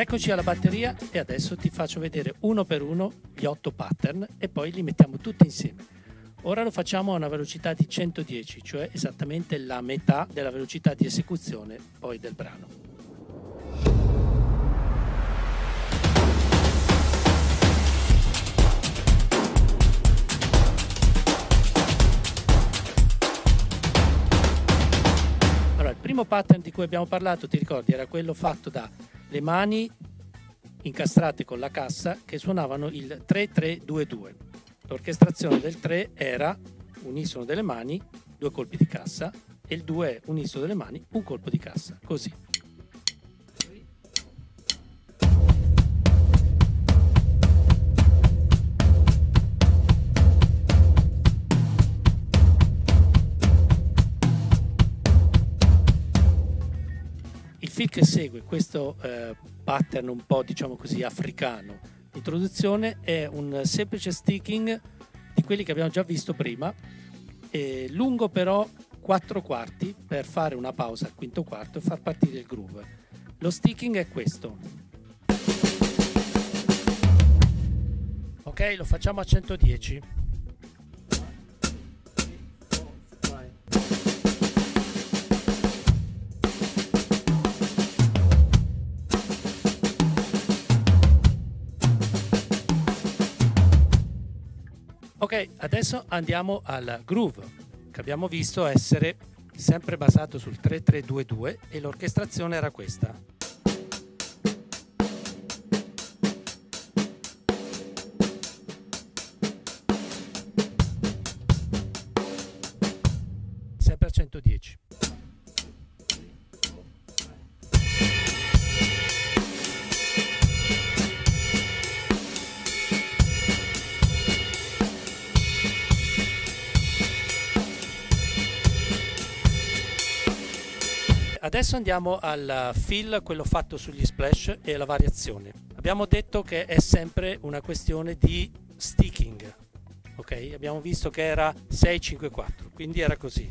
Eccoci alla batteria e adesso ti faccio vedere uno per uno gli 8 pattern e poi li mettiamo tutti insieme. Ora lo facciamo a una velocità di 110, cioè esattamente la metà della velocità di esecuzione poi del brano. Allora, il primo pattern di cui abbiamo parlato, ti ricordi, era quello fatto dalle mani incastrate con la cassa che suonavano il 3-3-2-2. L'orchestrazione del 3 era unisono delle mani, 2 colpi di cassa, e il 2 è unisono delle mani, un colpo di cassa, così. Il fill che segue questo pattern un po', diciamo così, africano di introduzione è un semplice sticking di quelli che abbiamo già visto prima, lungo però 4 quarti per fare una pausa al quinto quarto e far partire il groove. Lo sticking è questo. Ok, lo facciamo a 110. Ok, adesso andiamo al groove, che abbiamo visto essere sempre basato sul 3-3-2-2 e l'orchestrazione era questa. Sempre a 110. Adesso andiamo al fill, quello fatto sugli splash e la variazione. Abbiamo detto che è sempre una questione di sticking, ok? Abbiamo visto che era 6-5-4, quindi era così.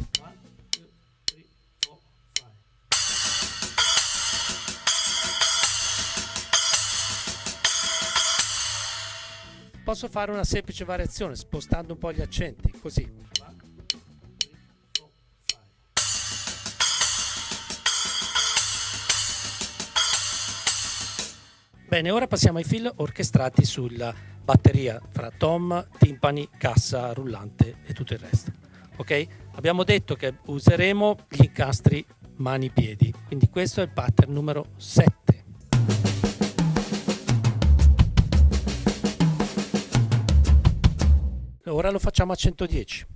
Posso fare una semplice variazione spostando un po' gli accenti, così. Bene, ora passiamo ai fill orchestrati sulla batteria fra tom, timpani, cassa, rullante e tutto il resto. Ok? Abbiamo detto che useremo gli incastri mani-piedi, quindi questo è il pattern numero 7. Ora lo facciamo a 110.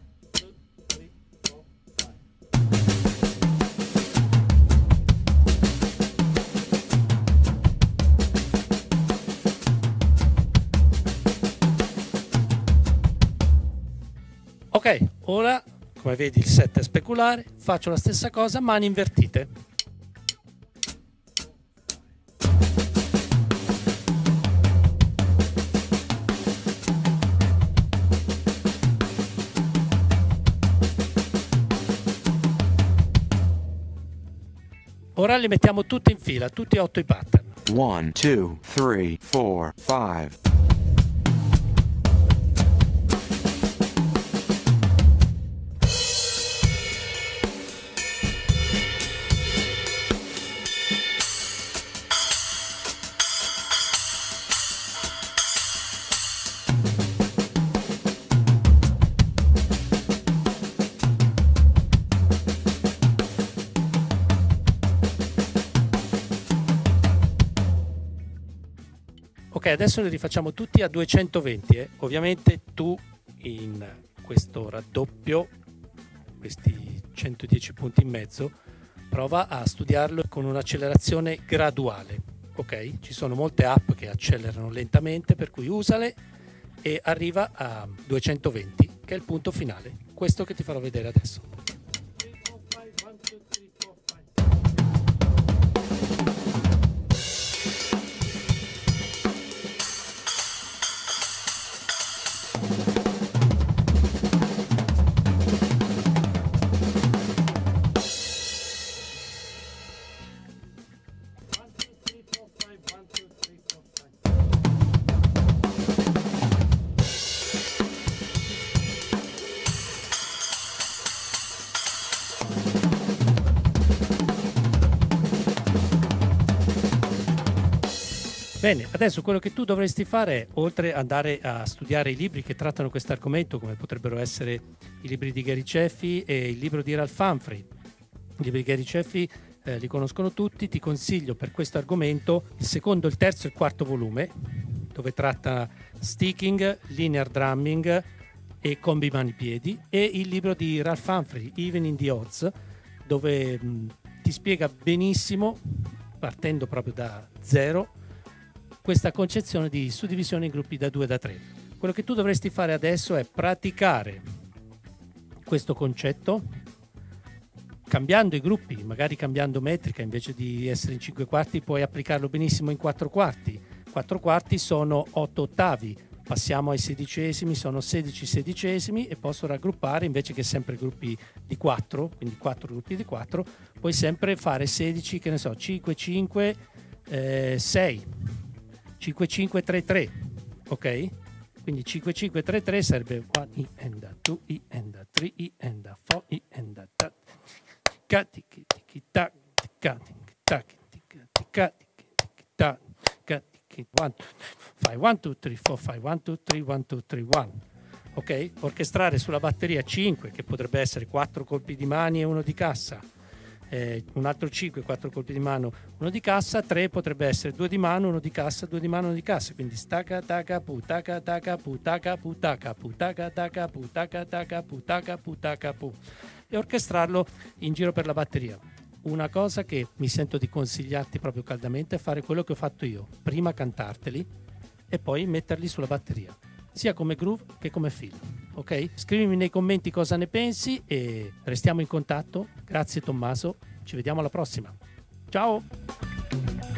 Ok, ora come vedi il set è speculare, faccio la stessa cosa, mani invertite. Ora li mettiamo tutti in fila, tutti e 8 i pattern. 1, 2, 3, 4, 5. Ok, adesso li rifacciamo tutti a 220. Ovviamente tu in questo raddoppio, questi 110 punti in mezzo, prova a studiarlo con un'accelerazione graduale. Ok? Ci sono molte app che accelerano lentamente, per cui usale e arriva a 220, che è il punto finale. Questo che ti farò vedere adesso. Bene, adesso quello che tu dovresti fare è, oltre ad andare a studiare i libri che trattano questo argomento, come potrebbero essere i libri di Gary Ceffi e il libro di Ralph Humphrey. I libri di Gary Ceffi li conoscono tutti, ti consiglio per questo argomento il secondo, il terzo e il quarto volume, dove tratta sticking, linear drumming e combi mani-piedi, e il libro di Ralph Humphrey, Even in the Odds, dove ti spiega benissimo, partendo proprio da zero, questa concezione di suddivisione in gruppi da 2 e da 3. Quello che tu dovresti fare adesso è praticare questo concetto, cambiando i gruppi, magari cambiando metrica, invece di essere in 5 quarti puoi applicarlo benissimo in 4 quarti. 4 quarti sono 8 ottavi, passiamo ai sedicesimi, sono 16 sedicesimi, e posso raggruppare, invece che sempre gruppi di 4, quindi 4 gruppi di 4, puoi sempre fare 16, che ne so, 5, 5, 6, 5, 5, 3, 3, ok? Quindi 5, 5, 3, 3 sarebbe 1 E and a 2 E and a 3 E and a 4 E and a ta. Fai 1, 2, 3, 4, 5, 1, 2, 3, 1, 2, 3, 1. Ok? Orchestrare sulla batteria 5, che potrebbe essere 4 colpi di mani e 1 di cassa, un altro 5, 4 colpi di mano, 1 di cassa, 3 potrebbe essere 2 di mano, 1 di cassa, 2 di mano, 1 di cassa, quindi stacca, taca, pu, taca, taca, pu, taca, pu, taca, pu, taca, taca, pu, taca, taca, pu, taca, pu, taca, pu, e orchestrarlo in giro per la batteria. Una cosa che mi sento di consigliarti proprio caldamente è fare quello che ho fatto io, prima cantarteli e poi metterli sulla batteria, sia come groove che come film. Ok? Scrivimi nei commenti cosa ne pensi e restiamo in contatto. Grazie Tommaso, ci vediamo alla prossima. Ciao!